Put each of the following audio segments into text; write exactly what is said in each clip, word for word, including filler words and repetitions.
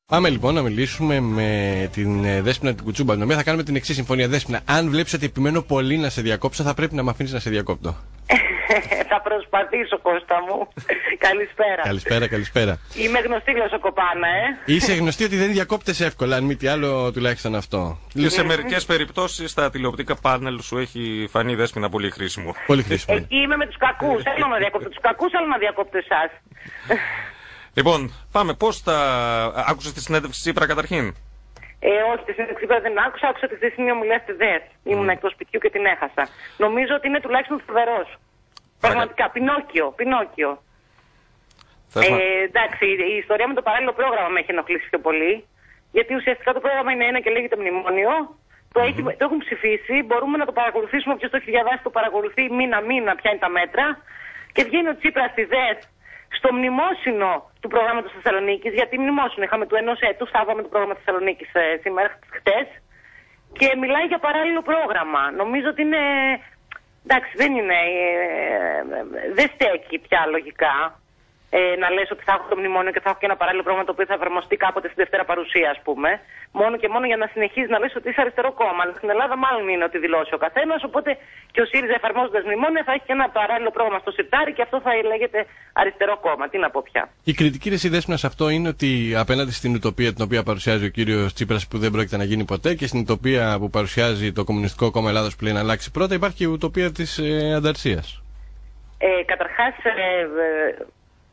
Πάμε λοιπόν να μιλήσουμε με την Δέσποινα την Κουτσούμπα, την οποία θα κάνουμε την εξής συμφωνία. Δέσποινα, αν βλέπεις ότι επιμένω πολύ να σε διακόψω, θα πρέπει να με αφήνεις να σε διακόπτω. Θα προσπαθήσω, Κώστα μου. Καλησπέρα. Καλησπέρα, καλησπέρα. Είμαι γνωστή γλωσσοκοπάνα, ε. Είσαι γνωστή ότι δεν διακόπτεσαι εύκολα, αν μη τι άλλο τουλάχιστον αυτό. Και σε μερικές περιπτώσεις στα τηλεοπτικά πάνελ σου έχει φανεί, Δέσποινα, πολύ χρήσιμο. Πολύ χρήσιμο. Εκεί είμαι με τους κακούς. Θέλω να διακόπτω τους κακούς, αλλά να διακόπτω εσάς. Λοιπόν, πάμε. Πώς θα. Άκουσες τη συνέντευξη Τσίπρα καταρχήν? Ε, όχι, τη συνέντευξη Τσίπρα δεν άκουσα. Άκουσα τη χθεσινή ομιλία στη ΔΕΣ. Ήμουν mm. εκτός σπιτιού και την έχασα. Νομίζω ότι είναι τουλάχιστον φοβερός. Πραγματικά, Πινόκιο, Πινόκιο. Ε, εντάξει, η ιστορία με το παράλληλο πρόγραμμα με έχει ενοχλήσει πιο πολύ. Γιατί ουσιαστικά το πρόγραμμα είναι ένα και λέγεται μνημόνιο. Το, mm-hmm. έχει, το έχουν ψηφίσει. Μπορούμε να το παρακολουθήσουμε. Όποιος το έχει διαβάσει, το παρακολουθεί μήνα-μήνα ποια είναι τα μέτρα. Και βγαίνει ο Τσίπρας στη ΔΕΣ στο μνημόσυνο του προγράμματος Θεσσαλονίκης. Γιατί μνημόσυνο είχαμε του ενός έτους, θαύαμε το πρόγραμμα Θεσσαλονίκης ε, σήμερα, χτες. Και μιλάει για παράλληλο πρόγραμμα. Νομίζω ότι είναι. Εντάξει, δεν είναι. Ε, ε, δεν στέκει πια λογικά ε, να λες ότι θα έχω το μνημόνιο και θα έχω και ένα παράλληλο πρόγραμμα το οποίο θα εφαρμοστεί κάποτε στη Δευτέρα Παρουσία, ας πούμε. Μόνο και μόνο για να συνεχίζει να λες ότι είσαι αριστερό κόμμα. Αλλά στην Ελλάδα, μάλλον είναι ότι δηλώσει ο καθένας. Οπότε και ο ΣΥΡΙΖΑ, εφαρμόζοντας μνημόνια, θα έχει και ένα παράλληλο πρόγραμμα στο σιρτάρι και αυτό θα λέγεται αριστερό κόμμα. Τι να πω πια. Η κριτική της Δέσποινα σε αυτό είναι ότι απέναντι στην ουτοπία την οποία παρουσιάζει ο κύριος Τσίπρας, που δεν πρόκειται να γίνει ποτέ, και στην ουτοπία που παρουσιάζει το Κομμουνιστικό Κόμμα Ελλάδος που λέει να αλλάξει πρώτα, υπάρχει και η ουτοπία της ε, ανταρσίας. Ε, καταρχάς, ε, ε,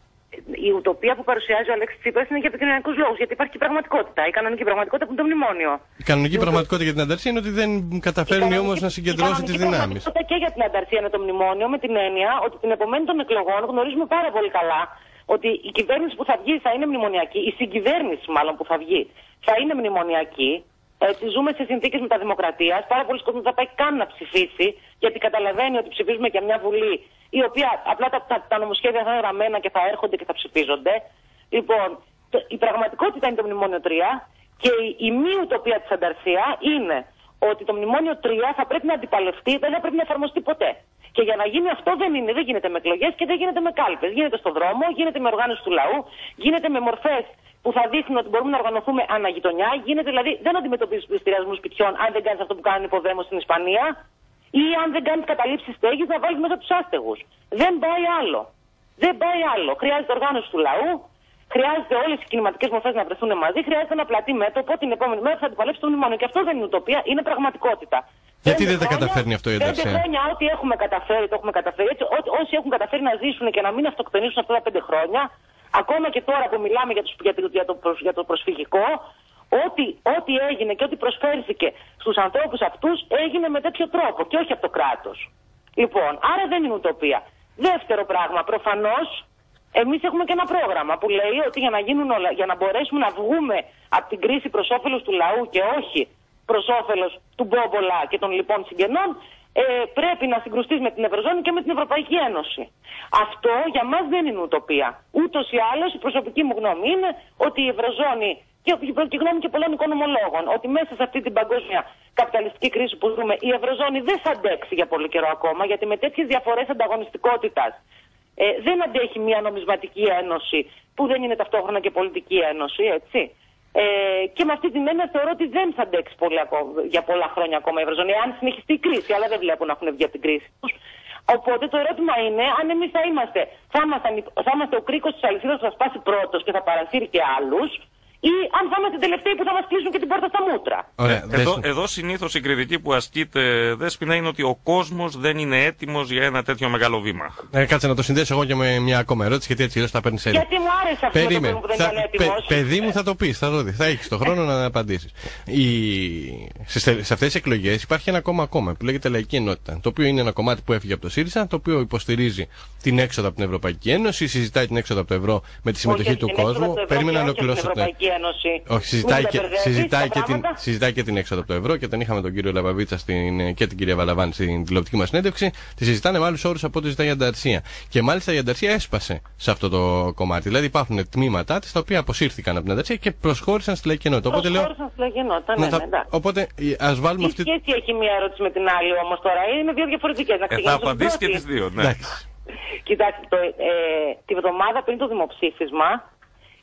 η ουτοπία που παρουσιάζει ο Αλέξης Τσίπρας είναι για επικοινωνιακούς λόγους. Γιατί υπάρχει και πραγματικότητα. Η κανονική πραγματικότητα που είναι το μνημόνιο. Η κανονική η πραγματικότητα για την ανταρσία είναι ότι δεν καταφέρνει όμως να συγκεντρώσει τις δυνάμεις. Η και για την ανταρσία είναι το μνημόνιο, με την έννοια ότι την επομένη των εκλογών γνωρίζουμε πάρα πολύ καλά ότι η κυβέρνηση που θα βγει θα είναι μνημονιακή, η συγκυβέρνηση μάλλον που θα βγει θα είναι μνημονιακή. Έτσι, ζούμε σε συνθήκες μεταδημοκρατίας. Πάρα πολλοί κόσμοι δεν θα πάει καν να ψηφίσει, γιατί καταλαβαίνει ότι ψηφίζουμε για μια Βουλή η οποία απλά τα, τα, τα νομοσχέδια θα είναι γραμμένα και θα έρχονται και θα ψηφίζονται. Λοιπόν, το, η πραγματικότητα είναι το Μνημόνιο τρία και η, η μη ουτοπία της ανταρσία είναι ότι το Μνημόνιο τρία θα πρέπει να αντιπαλευτεί, δεν θα πρέπει να εφαρμοστεί ποτέ. Και για να γίνει αυτό δεν είναι, δεν γίνεται με εκλογές και δεν γίνεται με κάλπες. Γίνεται στον δρόμο, γίνεται με οργάνωση του λαού, γίνεται με μορφές που θα δείχνουν ότι μπορούμε να οργανωθούμε αναγειτονιά. Γίνεται δηλαδή, δεν αντιμετωπίζει πληστηριασμού σπιτιών αν δεν κάνει αυτό που κάνουν υποδέμος στην Ισπανία, ή αν δεν κάνει καταλήψεις στέγης να βάλει μέσα τους άστεγους. Δεν πάει άλλο. Δεν πάει άλλο. Χρειάζεται οργάνωση του λαού, χρειάζεται όλες οι κινηματικές μορφές να βρεθούν μαζί, χρειάζεται ένα πλατή μέτωπο την επόμενη μέρα θα αντιπαλέψει το μνημόνιο. Και αυτό δεν είναι ουτοπία, είναι πραγματικότητα. Γιατί δεν τα καταφέρνει αυτό η ανταρσία? Πέντε χρόνια ό,τι έχουμε καταφέρει, το έχουμε καταφέρει. Έτσι, ό, όσοι έχουν καταφέρει να ζήσουν και να μην αυτοκτονήσουν αυτά τα πέντε χρόνια, ακόμα και τώρα που μιλάμε για, τους, για, το, για, το, για το προσφυγικό, ό,τι, ό,τι έγινε και ό,τι προσφέρθηκε στους ανθρώπους αυτούς έγινε με τέτοιο τρόπο και όχι από το κράτος. Λοιπόν, άρα δεν είναι ουτοπία. Δεύτερο πράγμα, προφανώς εμείς έχουμε και ένα πρόγραμμα που λέει ότι για να, γίνουν όλα, για να μπορέσουμε να βγούμε από την κρίση προς όφελος του λαού και όχι προς όφελος του Μπόμπολα και των λοιπών συγγενών, ε, πρέπει να συγκρουστείς με την Ευρωζώνη και με την Ευρωπαϊκή Ένωση. Αυτό για μας δεν είναι ουτοπία. Ούτως ή άλλως η προσωπική μου γνώμη είναι ότι η Ευρωζώνη και η γνώμη και πολλών οικονομολόγων, ότι μέσα σε αυτή την παγκόσμια καπιταλιστική κρίση που ζούμε η Ευρωζώνη δεν θα αντέξει για πολύ καιρό ακόμα, γιατί με τέτοιες διαφορές ανταγωνιστικότητας ε, δεν αντέχει μια νομισματική ένωση που δεν είναι ταυτόχρονα και πολιτική ένωση, έτσι. Ε, και με αυτή την έννοια θεωρώ ότι δεν θα αντέξει πολύ ακόμα, για πολλά χρόνια ακόμα η Ευρωζώνη, αν συνεχιστεί η κρίση, αλλά δεν βλέπω να έχουν βγει από την κρίση. Οπότε το ερώτημα είναι αν εμείς θα είμαστε, θα είμαστε, θα είμαστε ο κρίκος της αλυσίδας που θα σπάσει πρώτος και θα παρασύρει και άλλους, ή αν θα είμαστε τελευταίοι που θα μας κλείσουν και την πόρτα στα μούτρα. Ωραία, ε, εδώ, εδώ συνήθως η κριτική που ασκείται, Δέσποινα, είναι ότι ο κόσμος δεν είναι έτοιμος για ένα τέτοιο μεγάλο βήμα. Ε, κάτσε να το συνδέσω εγώ και με μια ακόμα ερώτηση, γιατί έτσι αλλιώς θα παίρνεις έλλειμμα. Γιατί μου άρεσε αυτό το κόσμο που δεν θα, είναι έτοιμος. Παι, παιδί μου θα το πεις, θα το δεις, θα έχεις τον χρόνο να απαντήσεις. Η... Σε, σε αυτές τις εκλογές υπάρχει ένα κόμμα ακόμα που λέγεται Λαϊκή Ενότητα, το οποίο είναι ένα κομμάτι που έφυγε από το ΣΥΡΙΖΑ, το οποίο υποστηρίζει την έξοδο από την Ευρωπαϊκή Ένωση, συζητάει την έξοδο από το ευρώ με τη συμμετοχή Όχι, του κόσμου. Περίμενα να ολοκληρώσω. Όχι, συζητάει και, συζητάει, και την, συζητάει και την έξοδο από το ευρώ και όταν είχαμε τον κύριο Λαβαβίτσα στην, και την κυρία Βαλαβάνη στην τηλεοπτική μας συνέντευξη, τη συζητάνε με άλλους όρους από ό,τι ζητάει η ανταρσία. Και μάλιστα η ανταρσία έσπασε σε αυτό το κομμάτι. Δηλαδή υπάρχουν τμήματά της τα οποία αποσύρθηκαν από την ανταρσία και προσχώρησαν στη Λαϊκή Ενότητα. Οπότε λέω. Προσχώρησαν στη Λαϊκή Ενότητα, ναι, ναι, ναι. Οπότε ας βάλουμε Τι αυτή. Τι σχέση έχει μία ερώτηση με την άλλη όμως τώρα, είναι δύο διαφορετικές. Ε, θα απαντήσει και τις δύο, ναι. Κοιτάξτε, το, ε, τη βδομάδα πριν το δημοψήφισμα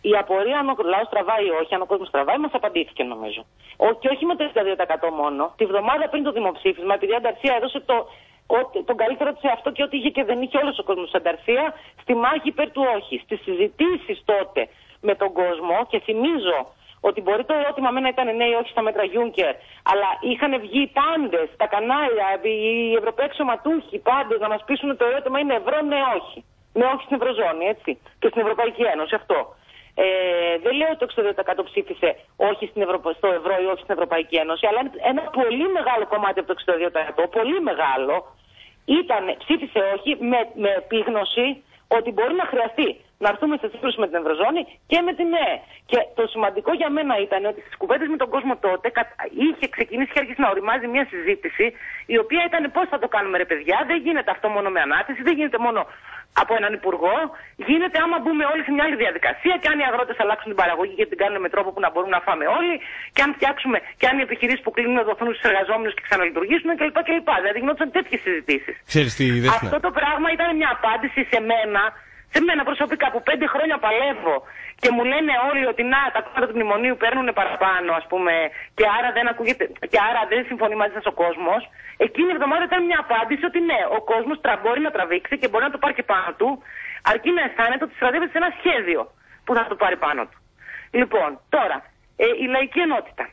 η απορία αν ο λαός τραβάει ή όχι, αν ο κόσμος τραβάει, μας απαντήθηκε νομίζω. Ο, και όχι με το εξήντα δύο τοις εκατό μόνο. Τη βδομάδα πριν το δημοψήφισμα, επειδή η Ανταρσία έδωσε το, ο, τον καλύτερο της σε αυτό και ό,τι είχε και δεν είχε όλος ο κόσμος στην Ανταρσία, στη μάχη υπέρ του όχι. Στις συζητήσεις τότε με τον κόσμο, και θυμίζω ότι μπορεί το ερώτημα μένα ήταν ναι ή όχι στα μέτρα Juncker, αλλά είχαν βγει οι πάντες, τα κανάλια, οι Ευρωπαίοι αξιωματούχοι, πάντες να μας πείσουν το ερώτημα είναι ευρώ, ναι όχι. Ναι, όχι στην Ευρωζώνη, έτσι. Και στην Ευρωπαϊκή Ένωση, αυτό. Ε, δεν λέω ότι το εξήντα δύο τοις εκατό ψήφισε όχι στην Ευρω... στο ευρώ ή όχι στην Ευρωπαϊκή Ένωση, αλλά ένα πολύ μεγάλο κομμάτι από το εξήντα δύο τοις εκατό, πολύ μεγάλο, ήταν, ψήφισε όχι με, με επίγνωση ότι μπορεί να χρειαστεί να έρθουμε σε σύγκρουση με την Ευρωζώνη και με την ΕΕ. Και το σημαντικό για μένα ήταν ότι στις κουβέντες με τον κόσμο τότε είχε ξεκινήσει και άρχισε να οριμάζει μια συζήτηση η οποία ήταν πώς θα το κάνουμε ρε παιδιά, δεν γίνεται αυτό μόνο με ανάθεση, δεν γίνεται μόνο από έναν υπουργό, γίνεται άμα μπούμε όλοι σε μια άλλη διαδικασία και αν οι αγρότες αλλάξουν την παραγωγή και την κάνουν με τρόπο που να μπορούμε να φάμε όλοι και αν φτιάξουμε και αν οι επιχειρήσεις που κλείνουν να δοθούν στους εργαζόμενους και ξαναλειτουργήσουν κλπ. κλπ. Δηλαδή γινόταν τέτοιες συζητήσεις. Αυτό το πράγμα ήταν μια απάντηση σε μένα. Σε μένα προσωπικά που πέντε χρόνια παλεύω και μου λένε όλοι ότι να, τα κόμματα του μνημονίου παίρνουν παραπάνω, ας πούμε, και άρα δεν ακούγεται, και άρα δεν συμφωνεί μαζί σας ο κόσμος. Εκείνη η εβδομάδα ήταν μια απάντηση ότι ναι, ο κόσμος μπορεί να τραβήξει και μπορεί να το πάρει και πάνω του, αρκεί να αισθάνεται ότι στρατεύεται σε ένα σχέδιο που θα το πάρει πάνω του. Λοιπόν, τώρα, ε, η λαϊκή ενότητα.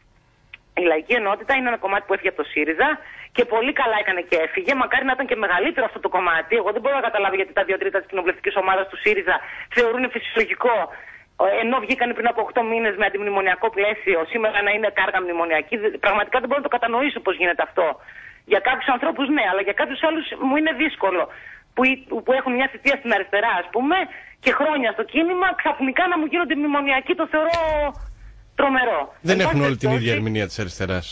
Η λαϊκή ενότητα είναι ένα κομμάτι που έφυγε από το ΣΥΡΙΖΑ και πολύ καλά έκανε και έφυγε. Μακάρι να ήταν και μεγαλύτερο αυτό το κομμάτι. Εγώ δεν μπορώ να καταλάβω γιατί τα δύο τρίτα της κοινοβουλευτικής ομάδας του ΣΥΡΙΖΑ θεωρούν φυσιολογικό, ενώ βγήκαν πριν από οκτώ μήνες με αντιμνημονιακό πλαίσιο, σήμερα να είναι κάργα μνημονιακή. Πραγματικά δεν μπορώ να το κατανοήσω πώς γίνεται αυτό. Για κάποιους ανθρώπους ναι, αλλά για κάποιους άλλους μου είναι δύσκολο. Που, που έχουν μια θητεία στην αριστερά, ας πούμε, και χρόνια στο κίνημα, ξαφνικά να μου γίνονται μνημονιακοί, το θεωρώ τρομερό. Δεν έχουν όλη την ίδια ερμηνεία της αριστεράς.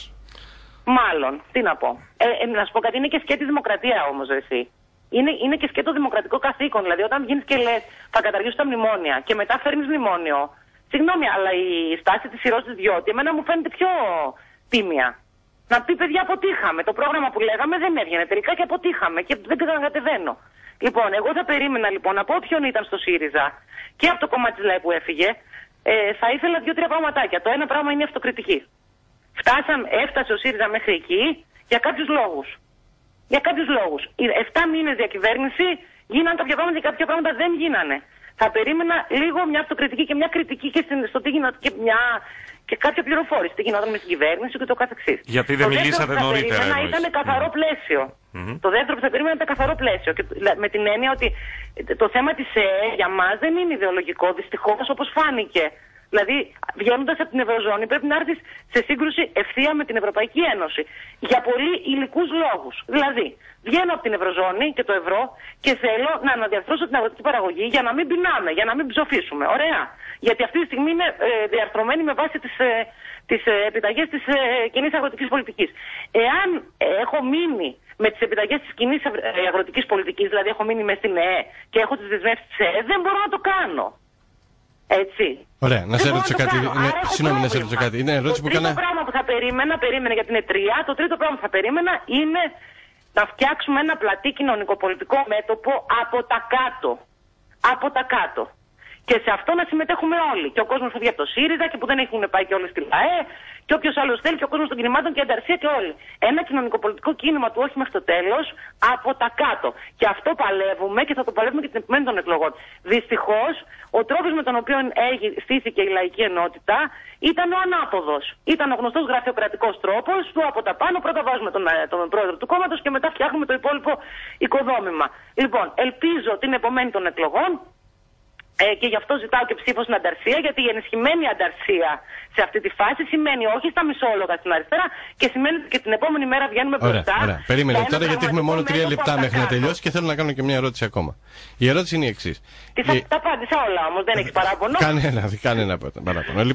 Μάλλον, τι να πω. Ε, ε, να σου πω κάτι, είναι και σκέτη δημοκρατία όμως, εσύ. Είναι, είναι και σκέτο δημοκρατικό καθήκον. Δηλαδή, όταν βγαίνεις και λες θα καταργήσω τα μνημόνια και μετά φέρνεις μνημόνιο. Συγγνώμη, αλλά η στάση της Ηρώς της Διώτη εμένα μου φαίνεται πιο τίμια. Να πει, παιδιά, αποτύχαμε. Το πρόγραμμα που λέγαμε δεν έβγαινε τελικά και αποτύχαμε και δεν κατεβαίνω. Λοιπόν, εγώ θα περίμενα λοιπόν από όποιον ήταν στο ΣΥΡΙΖΑ και από το κόμμα της ΛΑΕ που έφυγε, ε, θα ήθελα δύο-τρία πραγματάκια. Το ένα πράγμα είναι η αυτοκριτική. Φτάσαν, έφτασε ο ΣΥΡΙΖΑ μέχρι εκεί για κάποιους λόγους. Για κάποιους λόγους. Εφτά μήνες διακυβέρνηση γίνανε κάποια πράγματα και κάποια πράγματα δεν γίνανε. Θα περίμενα λίγο μια αυτοκριτική και μια κριτική και στο τι γινόταν και, μια... και κάποια πληροφόρηση. Τι γινόταν με την κυβέρνηση και το καθεξής. Γιατί δεν το μιλήσατε νωρίτερα. Το ήταν καθαρό πλαίσιο. Mm-hmm. Το δεύτερο που θα περίμενα ήταν καθαρό πλαίσιο. Και με την έννοια ότι το θέμα της ΕΕ για μας δεν είναι ιδεολογικό, δυστυχώς, όπως φάνηκε. Δηλαδή, βγαίνοντας από την Ευρωζώνη, πρέπει να έρθεις σε σύγκρουση ευθεία με την Ευρωπαϊκή Ένωση. Για πολύ υλικούς λόγους. Δηλαδή, βγαίνω από την Ευρωζώνη και το ευρώ και θέλω να αναδιαρθρώσω την αγροτική παραγωγή για να μην πεινάμε, για να μην ψοφήσουμε. Ωραία. Γιατί αυτή τη στιγμή είναι ε, διαρθρωμένη με βάση τις, ε, τις ε, επιταγές της ε, κοινής αγροτικής πολιτικής. Εάν ε, έχω μείνει με τις επιταγές της κοινής ε, αγροτικής πολιτικής, δηλαδή έχω μείνει μέσα στην ΕΕ και έχω τις δεσμεύσεις της ΕΕ, δεν μπορώ να το κάνω. Έτσι. Ωραία, να σε ρωτήσω κάτι. Είναι... Συγγνώμη, να σε ρωτήσω κάτι. Είναι ερώτηση το που τρίτο κάνα... πράγμα που θα περίμενα, περίμενα γιατί είναι τρία, το τρίτο πράγμα που θα περίμενα είναι να φτιάξουμε ένα πλατή κοινωνικοπολιτικό μέτωπο από τα κάτω. Από τα κάτω. Και σε αυτό να συμμετέχουμε όλοι. Και ο κόσμος που βγει από το ΣΥΡΙΖΑ και που δεν έχουν πάει και όλοι στη ΛΑΕ, και όποιος άλλος θέλει, και ο κόσμος των κινημάτων και η Ανταρσία και όλοι. Ένα κοινωνικοπολιτικό κίνημα του όχι μέχρι το τέλος, από τα κάτω. Και αυτό παλεύουμε και θα το παλεύουμε και την επιμένει των εκλογών. Δυστυχώς, ο τρόπος με τον οποίο στήθηκε η λαϊκή ενότητα ήταν ο ανάποδος. Ήταν ο γνωστός γραφειοκρατικός τρόπος του από τα πάνω, πρώτα βάζουμε τον, τον πρόεδρο του κόμματος και μετά φτιάχνουμε το υπόλοιπο οικοδόμημα. Λοιπόν, ελπίζω την επομένη των εκλογών. Ε, και γι' αυτό ζητάω και ψήφο στην Ανταρσία, γιατί η ενισχυμένη Ανταρσία σε αυτή τη φάση σημαίνει όχι στα μισόλογα στην αριστερά και σημαίνει ότι και την επόμενη μέρα βγαίνουμε μπροστά. Ωραία, ωραία. Περίμενε τώρα, γιατί έχουμε μόνο τρία λεπτά μέχρι να τελειώσει και θέλω να κάνω και μια ερώτηση ακόμα. Η ερώτηση είναι η εξής. Τι θα η... τα απάντησα όλα όμως, δεν έχεις παράπονο. Κανένα, κανένα παράπονο. Λοιπόν,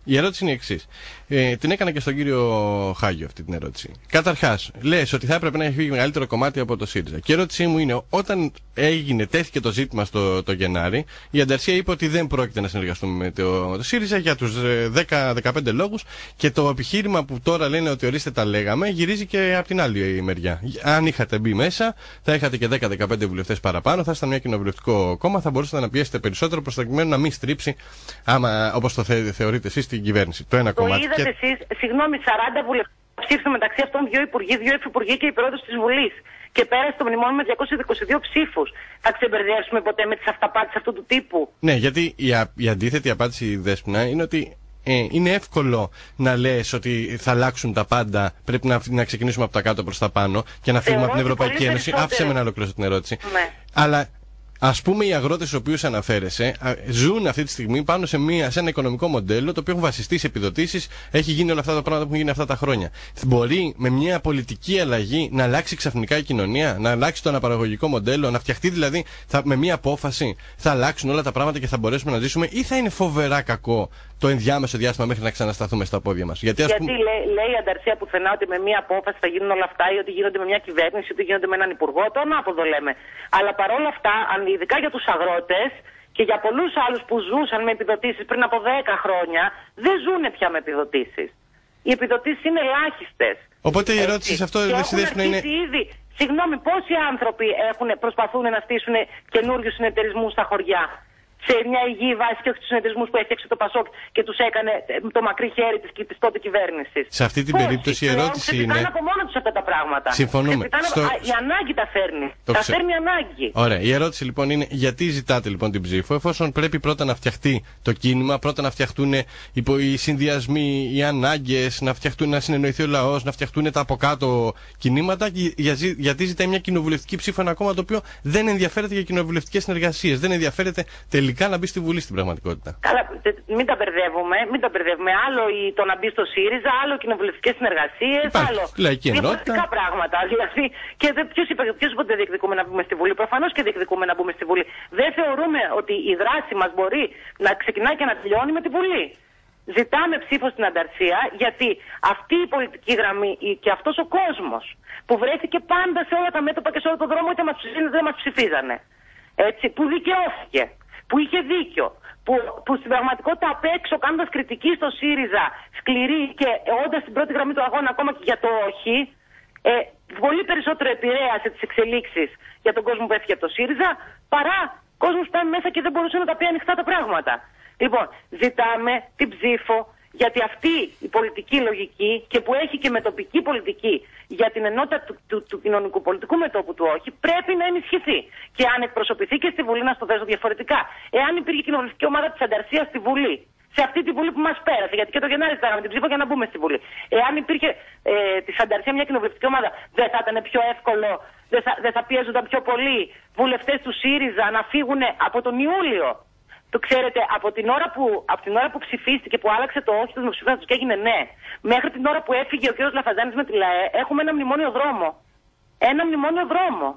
Η ερώτηση είναι η εξής. Ε, την έκανα και στον κύριο Χάγιο αυτή την ερώτηση. Καταρχάς, λες ότι θα έπρεπε να έχει φύγει μεγαλύτερο κομμάτι από το ΣΥΡΙΖΑ. Και η ερώτησή μου είναι, όταν έγινε, τέθηκε το ζήτημα στο το Γενάρη, η Ανταρσία είπε ότι δεν πρόκειται να συνεργαστούμε με το, το ΣΥΡΙΖΑ για τους δέκα με δεκαπέντε λόγους. Και το επιχείρημα που τώρα λένε ότι ορίστε τα λέγαμε, γυρίζει και από την άλλη μεριά. Αν είχατε μπει μέσα, θα είχατε και δέκα με δεκαπέντε βουλευτές παραπάνω, θα ήσταν μια κοινοβουλευτικό κόμμα, θα μπορούσατε να πιέσετε περισσότερο προκειμένου να μην στρίψει, άμα, όπως το θε, θεωρείτε εσείς, την κυβέρνηση. Το ένα το κομμάτι. Είδατε και... εσείς, συγγνώμη, σαράντα βουλευτές ψήφισαν, μεταξύ αυτών δύο υπουργοί, δύο υφυπουργοί και η πρόεδρος της Βουλής. Και πέρασε το μνημόνιο με διακόσιους είκοσι δύο ψήφους. Θα ξεμπερδέψουμε ποτέ με τις αυταπάτες αυτού του τύπου? Ναι, γιατί η, α, η αντίθετη απάντηση, Δέσποινα, είναι ότι ε, είναι εύκολο να λες ότι θα αλλάξουν τα πάντα, πρέπει να, να ξεκινήσουμε από τα κάτω προς τα πάνω και να φύγουμε από την Ευρωπαϊκή Ένωση. Άφησε με να ολοκληρώσω την ερώτηση. Ναι. Αλλά ας πούμε, οι αγρότες στους οποίους αναφέρεσαι ζουν αυτή τη στιγμή πάνω σε, μια, σε ένα οικονομικό μοντέλο το οποίο έχουν βασιστεί σε επιδοτήσεις, έχει γίνει όλα αυτά τα πράγματα που έχουν γίνει αυτά τα χρόνια. Μπορεί με μια πολιτική αλλαγή να αλλάξει ξαφνικά η κοινωνία, να αλλάξει το αναπαραγωγικό μοντέλο, να φτιαχτεί δηλαδή θα, με μια απόφαση, θα αλλάξουν όλα τα πράγματα και θα μπορέσουμε να ζήσουμε, ή θα είναι φοβερά κακό το ενδιάμεσο διάστημα μέχρι να ξανασταθούμε στα πόδια μας? Γιατί, Γιατί πούμε... λέει, λέει η Ανταρσία πουθενά ότι με μια απόφαση θα γίνουν όλα αυτά, ή ότι γίνονται με μια κυβέρνηση, ή ότι γίνονται με έναν υπουργό. Το ανάποδο λέμε. Αλλά παρόλα αυτά, ειδικά για τους αγρότες και για πολλούς άλλους που ζούσαν με επιδοτήσεις πριν από δέκα χρόνια, δεν ζουν πια με επιδοτήσεις. Οι επιδοτήσεις είναι ελάχιστες. Οπότε η ερώτηση σε αυτό δεν είναι. Ήδη, συγγνώμη, πόσοι άνθρωποι έχουν, προσπαθούν να στήσουν καινούριους συνεταιρισμούς στα χωριά, σε μια υγιή βάση, και όχι τους συνεταιρισμούς που έφτιαξε το Πασόκ και τους έκανε το μακρύ χέρι της, της τότε κυβέρνησης. Σε αυτή την Πόσοι, περίπτωση η ερώτηση είναι. Δεν από μόνο τους αυτά τα πράγματα. Συμφωνούμε. Στο... Α, η ανάγκη τα φέρνει. Το τα ξε... φέρνει η ανάγκη. Ωραία. Η ερώτηση λοιπόν είναι, γιατί ζητάτε λοιπόν την ψήφο, εφόσον πρέπει πρώτα να φτιαχτεί το κίνημα, πρώτα να φτιαχτούν οι συνδυασμοί, οι ανάγκες, να φτιαχτούν, να συνεννοηθεί ο λαός, να φτιαχτούν τα από κάτω κινήματα, γιατί ζητάει μια κοινοβουλευτική ψήφο ένα κόμμα το οποίο δεν ενδιαφέρεται για κοινοβουλευτικές συνεργασίες, δεν ενδιαφέρεται τελικά να μπει στη Βουλή στην πραγματικότητα. Καλά, μην τα μπερδεύουμε, μην τα μπερδεύουμε. Άλλο το να μπει στο ΣΥΡΙΖΑ, άλλο κοινοβουλευτικές συνεργασίες, άλλο διαφορετικά πράγματα. Δηλαδή, και ποιος είπε, ποιος είπε ότι δεν διεκδικούμε να μπούμε στη Βουλή? Προφανώς και διεκδικούμε να μπούμε στη Βουλή. Δεν θεωρούμε ότι η δράση μας μπορεί να ξεκινάει και να τελειώνει με τη Βουλή. Ζητάμε ψήφο στην Ανταρσία, γιατί αυτή η πολιτική γραμμή και αυτός ο κόσμος που βρέθηκε πάντα σε όλα τα μέτωπα και σε όλο τον δρόμο, είτε μας ψηφίζανε είτε δεν μας ψηφίζανε. Έτσι, που δικαιώθηκε, που είχε δίκιο, που, που στην πραγματικότητα απ' έξω κάνοντας κριτική στο ΣΥΡΙΖΑ σκληρή και όντας στην πρώτη γραμμή του αγώνα ακόμα και για το όχι, ε, πολύ περισσότερο επηρέασε τις εξελίξεις για τον κόσμο που έφυγε από το ΣΥΡΙΖΑ, παρά κόσμος που ήταν μέσα και δεν μπορούσε να τα πει ανοιχτά τα πράγματα. Λοιπόν, ζητάμε την ψήφο, γιατί αυτή η πολιτική λογική, και που έχει και με τοπική πολιτική για την ενότητα του, του, του κοινωνικού πολιτικού μετώπου του όχι, πρέπει να ενισχυθεί. Και αν εκπροσωπηθεί και στη Βουλή, να στο θέσω διαφορετικά, εάν υπήρχε κοινοβουλευτική ομάδα της Ανταρσίας στη Βουλή, σε αυτή τη Βουλή που μας πέρασε, γιατί και το Γενάρη ζητάγαμε την ψήφο για να μπούμε στη Βουλή, εάν υπήρχε ε, της Ανταρσία μια κοινοβουλευτική ομάδα, δεν θα ήταν πιο εύκολο, δεν θα, δεν θα πιέζονταν πιο πολλοί βουλευτές του ΣΥΡΙΖΑ να φύγουν από τον Ιούλιο? Το ξέρετε, από την, ώρα που, από την ώρα που ψηφίστηκε, που άλλαξε το όχι του δημοψηφίσματος και έγινε ναι, μέχρι την ώρα που έφυγε ο κ. Λαφαζάνης με τη ΛΑΕ, έχουμε ένα μνημόνιο δρόμο. Ένα μνημόνιο δρόμο.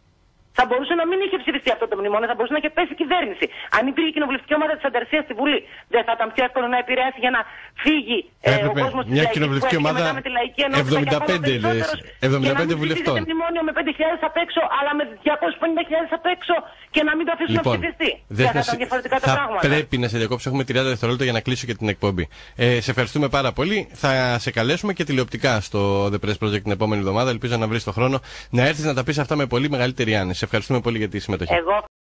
Θα μπορούσε να μην είχε ψηφιστεί αυτό το μνημόνιο, θα μπορούσε να είχε πέσει η κυβέρνηση. Αν υπήρχε η κοινοβουλευτική ομάδα της Ανταρσίας στη Βουλή, δεν θα ήταν πιο εύκολο να επηρεάσει για να φύγει ε, ο κόσμος της μια κοινοβουλευτική ομάδα εβδομήντα πέντε, εβδομήντα πέντε βουλευτών. Να μην μνημόνιο με πέντε χιλιάδες απ' έξω, αλλά με διακόσιες πενήντα χιλιάδες απ' έξω και να μην το αφήσουν λοιπόν, να ψηφιστεί. Δεν θα ήταν διαφορετικά τα πράγματα. Πρέπει να σε διακόψω, έχουμε τριάντα δευτερόλεπτα για να κλείσω και την εκπομπή. Ε, σε ευχαριστούμε πάρα πολύ. Θα σε καλέσουμε και τηλεοπτικά στο The Press Project την επόμενη εβδομάδα. Ελπίζω να βρει το χρόνο να έρθει να τα πει αυτά με πολύ μεγαλύτερη άνεση. Σε ευχαριστούμε πολύ για τη συμμετοχή. Εγώ